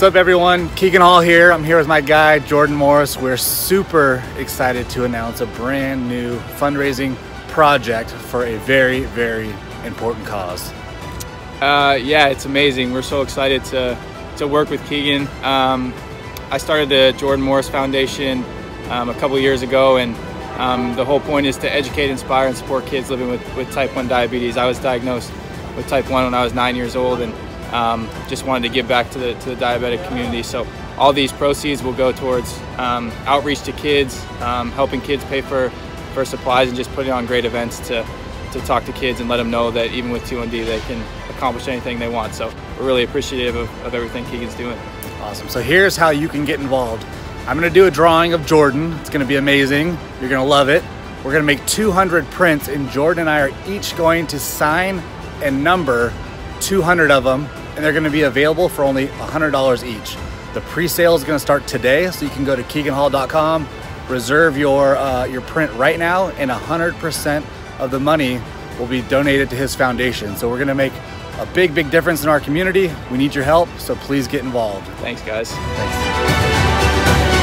up, everyone? Keegan Hall here. I'm here with my guy, Jordan Morris. We're super excited to announce a brand new fundraising project for a very, very important cause. Yeah, it's amazing. We're so excited to work with Keegan. I started the Jordan Morris Foundation a couple years ago, and the whole point is to educate, inspire, and support kids living with type 1 diabetes. I was diagnosed with type 1 when I was 9 years old, and just wanted to give back to the diabetic community. So all these proceeds will go towards outreach to kids, helping kids pay for supplies, and just putting on great events to talk to kids and let them know that even with T1D they can accomplish anything they want. So we're really appreciative of everything Keegan's doing. Awesome. So here's how you can get involved. I'm going to do a drawing of Jordan. It's going to be amazing. You're going to love it. We're going to make 200 prints, and Jordan and I are each going to sign and number 200 of them, and they're going to be available for only $100 each. The pre-sale is going to start today, so you can go to keeganhall.com, reserve your print right now, and 100% of the money will be donated to his foundation. So we're going to make a big difference in our community. We need your help, so please get involved. Thanks, guys. Thanks.